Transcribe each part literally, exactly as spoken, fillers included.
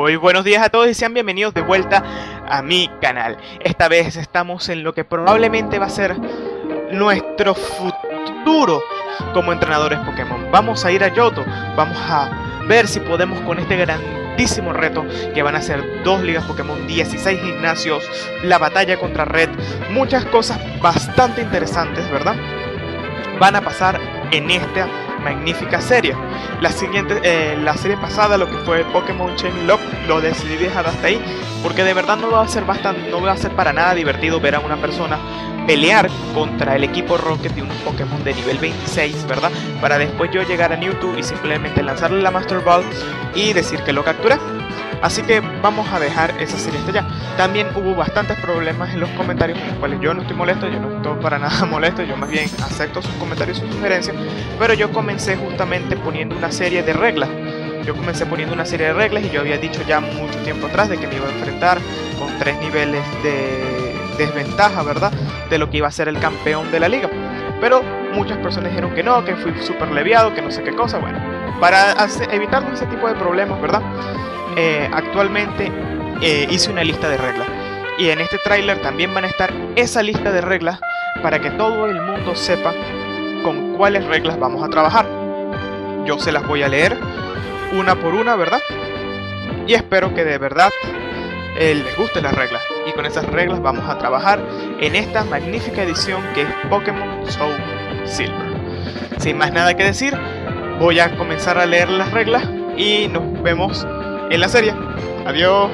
Muy buenos días a todos y sean bienvenidos de vuelta a mi canal. Esta vez estamos en lo que probablemente va a ser nuestro futuro como entrenadores Pokémon. Vamos a ir a Johto, vamos a ver si podemos con este grandísimo reto que van a ser dos ligas Pokémon, dieciséis gimnasios, la batalla contra Red, muchas cosas bastante interesantes, ¿verdad? Van a pasar en esta magnífica serie. La siguiente, eh, la serie pasada, lo que fue Pokémon Chain Lock, lo decidí dejar hasta ahí, porque de verdad no va a ser bastante, no va a ser para nada divertido ver a una persona pelear contra el equipo Rocket de un Pokémon de nivel veintiséis, ¿verdad? Para después yo llegar a Mewtwo y simplemente lanzarle la Master Ball y decir que lo capturé. Así que vamos a dejar esa serie hasta allá. También hubo bastantes problemas en los comentarios, con los cuales yo no estoy molesto, yo no estoy para nada molesto, yo más bien acepto sus comentarios y sus sugerencias. Pero yo comencé justamente poniendo una serie de reglas. Yo comencé poniendo una serie de reglas y yo había dicho ya mucho tiempo atrás de que me iba a enfrentar con tres niveles de desventaja, ¿verdad? De lo que iba a ser el campeón de la liga. Pero muchas personas dijeron que no, que fui súper leviado, que no sé qué cosa. Bueno, para hacer, evitar ese tipo de problemas, ¿verdad? Eh, actualmente eh, hice una lista de reglas y en este tráiler también van a estar esa lista de reglas para que todo el mundo sepa con cuáles reglas vamos a trabajar. Yo se las voy a leer una por una, ¿verdad? Y espero que de verdad eh, les gusten las reglas, y con esas reglas vamos a trabajar en esta magnífica edición que es Pokémon Soul Silver. Sin más nada que decir, voy a comenzar a leer las reglas y nos vemos en la serie. Adiós.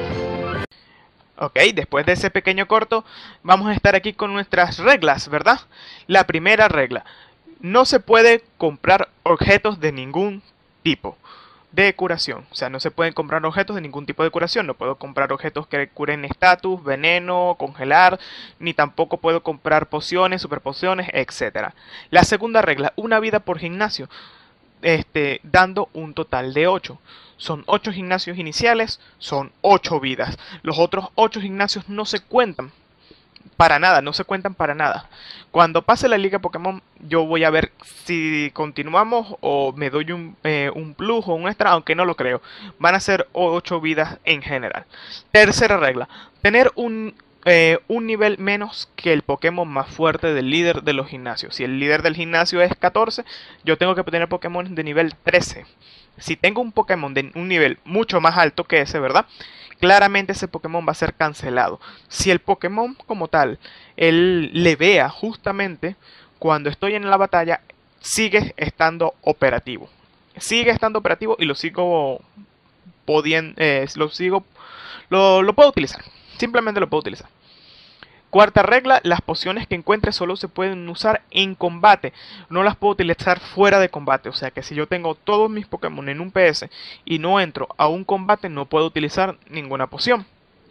Ok, después de ese pequeño corto, vamos a estar aquí con nuestras reglas, ¿verdad? La primera regla: no se puede comprar objetos de ningún tipo de curación. O sea, no se pueden comprar objetos de ningún tipo de curación. No puedo comprar objetos que curen estatus, veneno, congelar, ni tampoco puedo comprar pociones, super pociones, etcétera. La segunda regla: una vida por gimnasio, este, dando un total de ocho. Son ocho gimnasios iniciales, son ocho vidas. Los otros ocho gimnasios no se cuentan para nada, no se cuentan para nada. Cuando pase la liga Pokémon, yo voy a ver si continuamos o me doy un, eh, un plus o un extra, aunque no lo creo. Van a ser ocho vidas en general. Tercera regla: tener un, eh, un nivel menos que el Pokémon más fuerte del líder de los gimnasios. Si el líder del gimnasio es catorce, yo tengo que tener Pokémon de nivel trece. Si tengo un Pokémon de un nivel mucho más alto que ese, ¿verdad? Claramente ese Pokémon va a ser cancelado. Si el Pokémon como tal, él le vea justamente cuando estoy en la batalla, sigue estando operativo. Sigue estando operativo y lo sigo pudiendo, eh, lo sigo, lo, lo puedo utilizar. Simplemente lo puedo utilizar. Cuarta regla: las pociones que encuentre solo se pueden usar en combate. No las puedo utilizar fuera de combate. O sea que si yo tengo todos mis Pokémon en un P S y no entro a un combate, no puedo utilizar ninguna poción.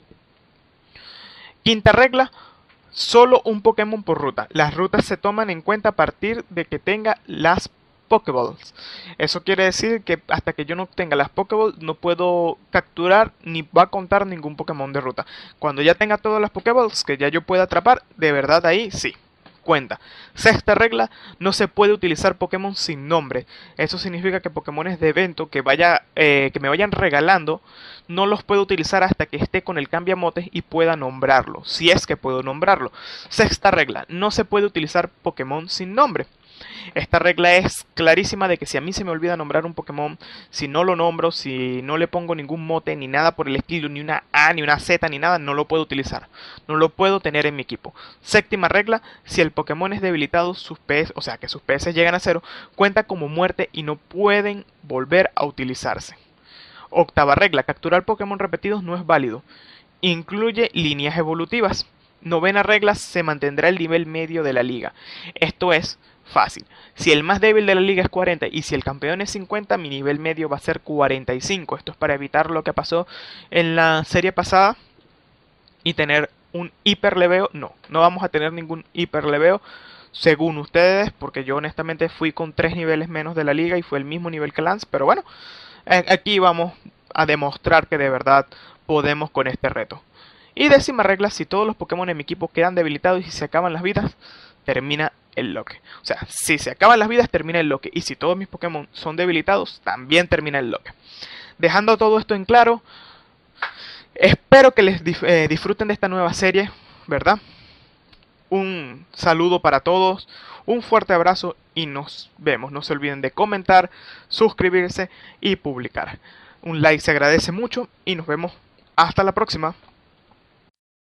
Quinta regla: solo un Pokémon por ruta. Las rutas se toman en cuenta a partir de que tenga las Pokéballs. Eso quiere decir que hasta que yo no tenga las Pokéballs no puedo capturar ni va a contar ningún Pokémon de ruta. Cuando ya tenga todas las Pokéballs que ya yo pueda atrapar, de verdad ahí sí cuenta. Sexta regla: no se puede utilizar Pokémon sin nombre. Eso significa que Pokémones de evento que, vaya, eh, que me vayan regalando, no los puedo utilizar hasta que esté con el cambiamotes y pueda nombrarlo, si es que puedo nombrarlo. Sexta regla: no se puede utilizar Pokémon sin nombre. Esta regla es clarísima de que si a mí se me olvida nombrar un Pokémon, si no lo nombro, si no le pongo ningún mote ni nada por el estilo, ni una A, ni una Z, ni nada, no lo puedo utilizar. No lo puedo tener en mi equipo. Séptima regla: si el Pokémon es debilitado, sus P S, o sea que sus P S llegan a cero, cuenta como muerte y no pueden volver a utilizarse. Octava regla: capturar Pokémon repetidos no es válido. Incluye líneas evolutivas. Novena regla: se mantendrá el nivel medio de la liga. Esto es fácil. Si el más débil de la liga es cuarenta y si el campeón es cincuenta, mi nivel medio va a ser cuarenta y cinco. Esto es para evitar lo que pasó en la serie pasada y tener un hiperleveo. No, no vamos a tener ningún hiperleveo según ustedes, porque yo honestamente fui con tres niveles menos de la liga y fue el mismo nivel que Lance. Pero bueno, aquí vamos a demostrar que de verdad podemos con este reto. Y décima regla: si todos los Pokémon en mi equipo quedan debilitados y si se acaban las vidas, termina el loque. O sea, si se acaban las vidas, termina el loque. Y si todos mis Pokémon son debilitados, también termina el loque. Dejando todo esto en claro, Espero que les dif eh, disfruten de esta nueva serie, ¿verdad? Un saludo para todos, un fuerte abrazo y nos vemos. No se olviden de comentar, suscribirse y publicar. Un like se agradece mucho y nos vemos hasta la próxima.